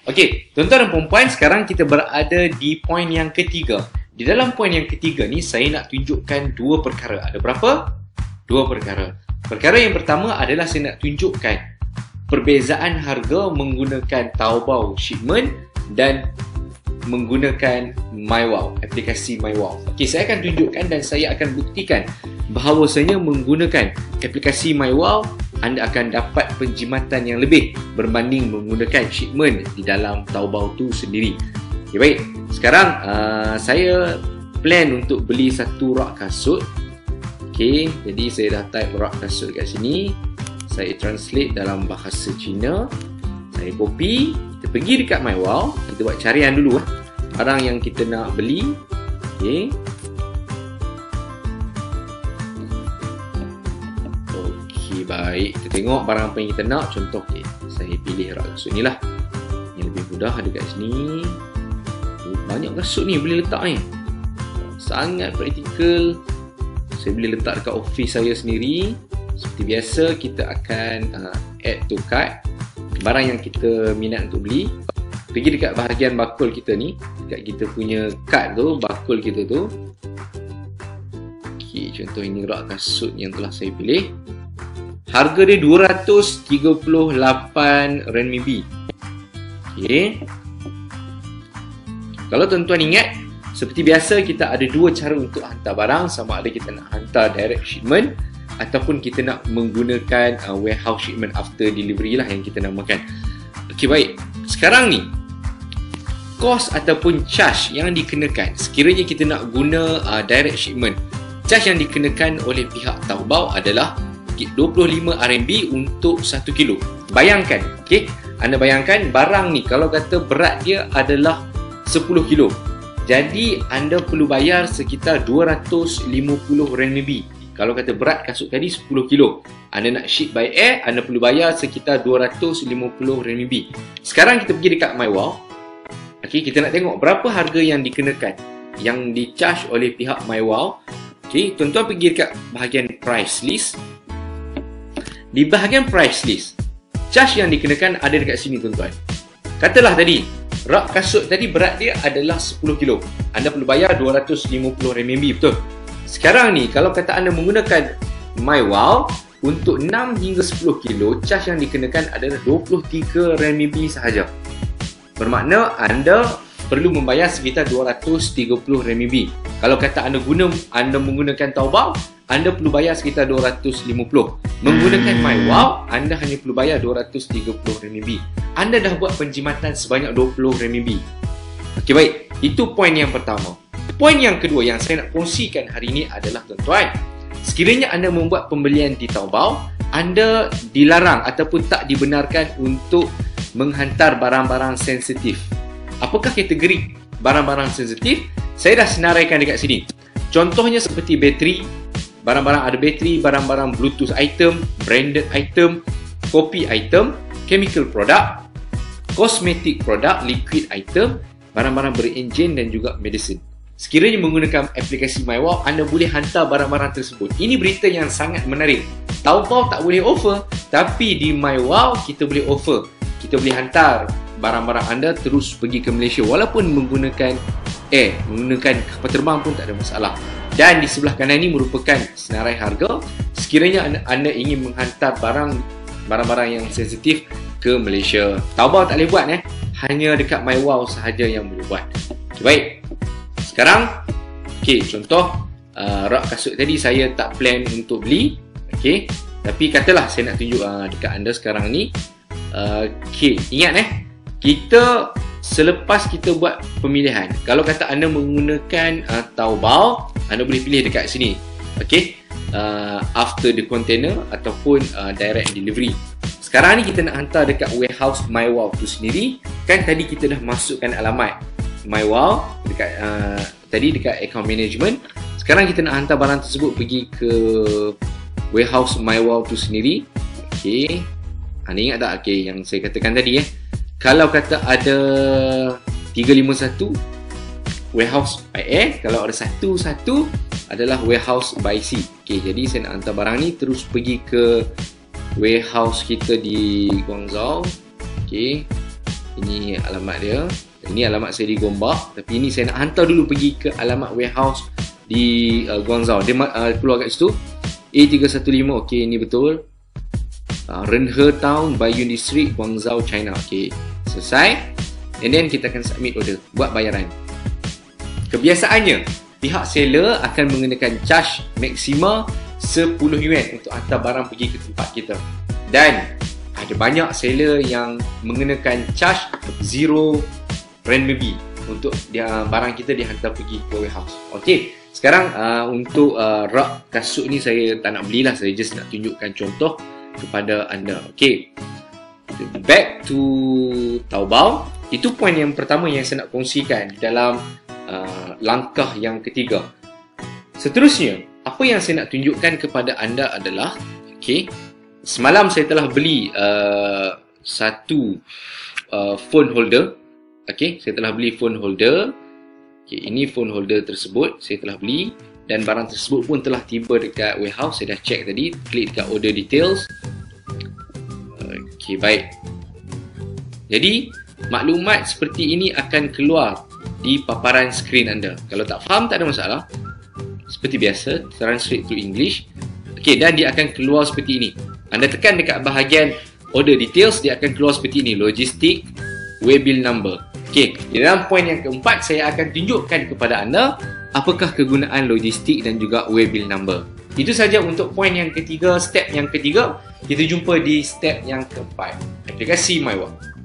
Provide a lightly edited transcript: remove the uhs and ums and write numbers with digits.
Okey, tuan-tuan dan puan-puan, sekarang kita berada di poin yang ketiga. Di dalam poin yang ketiga ni, saya nak tunjukkan dua perkara. Ada berapa? Dua perkara. Perkara yang pertama adalah saya nak tunjukkan perbezaan harga menggunakan Taobao shipment dan menggunakan MyWow, aplikasi MyWow. Okey, saya akan tunjukkan dan saya akan buktikan bahawasanya menggunakan aplikasi MyWow anda akan dapat penjimatan yang lebih berbanding menggunakan shipment di dalam Taobao tu sendiri. Okay, baik. Sekarang saya plan untuk beli satu rak kasut. Okay, jadi saya dah type rak kasut kat sini. Saya translate dalam bahasa Cina. Saya copy. Kita pergi dekat MyWow. Kita buat carian dulu barang yang kita nak beli. Okay. Baik, kita tengok barang apa yang kita nak. Contoh, saya pilih rak kasut ni lah. Yang lebih mudah ada kat sini. Banyak kasut ni boleh letak ni. Sangat praktikal. Saya boleh letak dekat office saya sendiri. Seperti biasa, kita akan add to cart barang yang kita minat untuk beli. Pergi dekat bahagian bakul kita ni. Dekat kita punya cart tu, bakul kita tu. Okay, contoh ini rak kasut yang telah saya pilih. Harga dia RM238. Okay. Kalau tuan-tuan ingat, seperti biasa kita ada dua cara untuk hantar barang. Sama ada kita nak hantar direct shipment ataupun kita nak menggunakan warehouse shipment after delivery lah yang kita namakan. Okay, baik. Sekarang ni, kos ataupun charge yang dikenakan sekiranya kita nak guna direct shipment. Charge yang dikenakan oleh pihak Taobao adalah RM25 untuk 1 kilo. Bayangkan, okay? Anda bayangkan barang ni kalau kata berat dia adalah 10 kilo. Jadi anda perlu bayar sekitar RM250. Kalau kata berat kasut tadi 10 kilo. Anda nak ship by air, anda perlu bayar sekitar RM250. Sekarang kita pergi dekat MyWow. Okay, kita nak tengok berapa harga yang dikenakan, yang di-charge oleh pihak MyWow. Okay, tuan-tuan pergi dekat bahagian price list. Di bahagian price list, charge yang dikenakan ada dekat sini tuan-tuan. Katalah tadi, rak kasut tadi berat dia adalah 10 kilo. Anda perlu bayar RM250, betul? Sekarang ni, kalau kata anda menggunakan MyWow, untuk 6 hingga 10 kilo, charge yang dikenakan adalah RM23 sahaja. Bermakna anda perlu membayar sekitar RM230. Kalau kata anda menggunakan Taobao, anda perlu bayar sekitar RM250. Menggunakan MyWow, anda hanya perlu bayar RM230. Anda dah buat penjimatan sebanyak RM20. Okey, baik. Itu poin yang pertama. Poin yang kedua yang saya nak kongsikan hari ini adalah tuan-tuan, sekiranya anda membuat pembelian di Taobao, anda dilarang ataupun tak dibenarkan untuk menghantar barang-barang sensitif. Apakah kategori barang-barang sensitif? Saya dah senaraikan dekat sini. Contohnya seperti bateri, barang-barang ada bateri, barang-barang Bluetooth item, branded item, kopi item, chemical product, cosmetic product, liquid item, barang-barang berenjin dan juga medicine. Sekiranya menggunakan aplikasi MyWow, anda boleh hantar barang-barang tersebut. Ini berita yang sangat menarik. Taobao tak boleh offer, tapi di MyWow kita boleh offer. Kita boleh hantar barang-barang anda terus pergi ke Malaysia walaupun menggunakan air, menggunakan kapal terbang pun tak ada masalah. Dan di sebelah kanan ini merupakan senarai harga sekiranya anda ingin menghantar barang-barang yang sensitif ke Malaysia. Taobao tak boleh buat, hanya dekat MyWow sahaja yang boleh buat. Okay, baik. Sekarang, contoh rak kasut tadi saya tak plan untuk beli. Tapi katalah saya nak tunjuk dekat anda sekarang ni. Ingat kita selepas kita buat pemilihan, kalau kata anda menggunakan Taobao, anda boleh pilih dekat sini. After the container ataupun direct delivery. Sekarang ni kita nak hantar dekat warehouse MyWow tu sendiri. Kan tadi kita dah masukkan alamat MyWow dekat tadi dekat account management. Sekarang kita nak hantar barang tersebut pergi ke warehouse MyWow tu sendiri. Anda ingat tak yang saya katakan tadi kalau kata ada 351 warehouse by air, kalau ada 11 adalah warehouse by sea. Jadi saya nak hantar barang ni terus pergi ke warehouse kita di Guangzhou. Ini alamat dia. Ini alamat saya di Gombak. Tapi ini saya nak hantar dulu pergi ke alamat warehouse di Guangzhou. Dia keluar kat situ. A315. Okey, ini betul. Renhe Town, Baiyun District, Guangzhou, China. Okey, selesai. And then kita akan submit order, buat bayaran. Kebiasaannya, pihak seller akan mengenakan charge maksima 10 yuan untuk hantar barang pergi ke tempat kita. Dan ada banyak seller yang mengenakan charge 0 renminbi untuk barang kita dihantar pergi ke warehouse. Okey, sekarang untuk rak kasut ni saya tak nak belilah, saya just nak tunjukkan contoh kepada anda. Okey, back to Taobao. Itu poin yang pertama yang saya nak kongsikan dalam langkah yang ketiga. Seterusnya, apa yang saya nak tunjukkan kepada anda adalah, okey, semalam saya telah beli satu phone holder. Okey, saya telah beli phone holder. Okey, ini phone holder tersebut saya telah beli dan barang tersebut pun telah tiba dekat warehouse. Saya dah check tadi, klik dekat order details. Okey, baik. Jadi, maklumat seperti ini akan keluar di paparan skrin anda. Kalau tak faham, tak ada masalah. Seperti biasa, translate to English. Okey, dan dia akan keluar seperti ini. Anda tekan dekat bahagian order details, dia akan keluar seperti ini. Logistik, waybill number. Okey, di dalam poin yang keempat, saya akan tunjukkan kepada anda apakah kegunaan logistik dan juga waybill number. Itu saja untuk poin yang ketiga, step yang ketiga. Kita jumpa di step yang keempat. Terima kasih, my work.